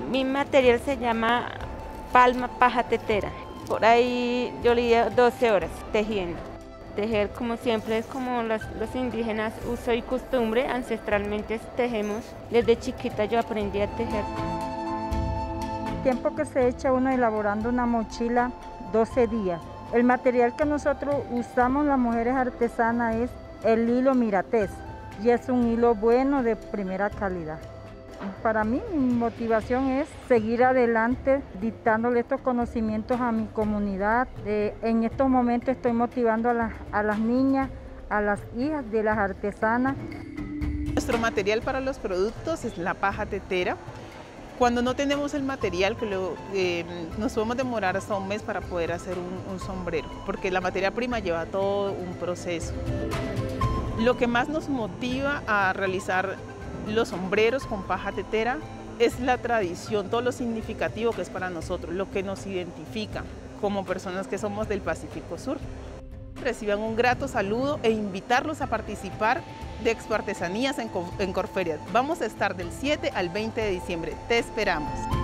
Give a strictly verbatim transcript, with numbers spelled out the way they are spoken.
Mi material se llama palma paja tetera. Por ahí yo leía doce horas tejiendo. Tejer, como siempre, es como los, los indígenas, uso y costumbre, ancestralmente tejemos. Desde chiquita yo aprendí a tejer. El tiempo que se echa uno elaborando una mochila, doce días. El material que nosotros usamos las mujeres artesanas es el hilo Miratés y es un hilo bueno de primera calidad. Para mí mi motivación es seguir adelante dictándole estos conocimientos a mi comunidad. Eh, en estos momentos estoy motivando a las, a las niñas, a las hijas de las artesanas. Nuestro material para los productos es la paja tetera. Cuando no tenemos el material, que lo, eh, nos podemos demorar hasta un mes para poder hacer un, un sombrero, porque la materia prima lleva todo un proceso. Lo que más nos motiva a realizar los sombreros con paja tetera es la tradición, todo lo significativo que es para nosotros, lo que nos identifica como personas que somos del Pacífico Sur. Reciban un grato saludo e invitarlos a participar de Expo Artesanías en Corferias. Vamos a estar del siete al veinte de diciembre. Te esperamos.